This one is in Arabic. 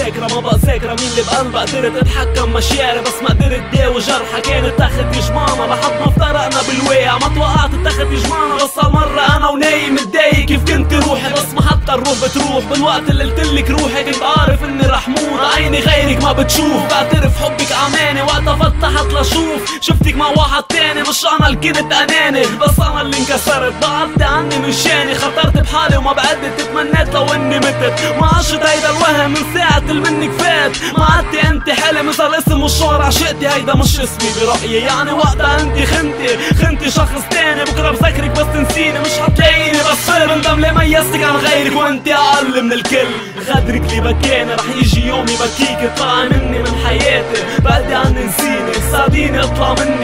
ذاكرة ما بقى ذاكرة مين اللي بقلبها قدرت اتحكم مشاعري بس ما قدرت داوي جرحها كانت تاخد يجمعنا لحد ما افترقنا بالواقع ما توقعت اتاخد يجمعنا بس هالمرة انا ونايم متضايق كيف كنت روحي بس ما حتى الروح بتروح بالوقت اللي قلتلك روحي كنت عارف اني رح موت عيني غيرك ما بتشوف بعترف حبك عماني وقتها فتحت لشوف شفتك مع واحد تاني مش انا اللي كنت اناني بس انا اللي انكسرت بعدت عني من شاني خطرت بحالي وما بعدت تمنيت لو اني متت ما عشت هيدا الوهم من ساعة اللي منك فات ما عدتي انت حلم اذا الاسم والشهرة عشقتي هيدا مش اسمي برأيي يعني وقتها انت خنتي شخص تاني بكره بذكرك بس تنسيني مش حتلاقيني بس بندم ليه ميزتك عن غيرك وانت اقل من الكل غدرك اللي بكاني رح يجي يوم يبكيك اطلعي مني من حياتي بعدي عني نسيني ساعديني اطلع مني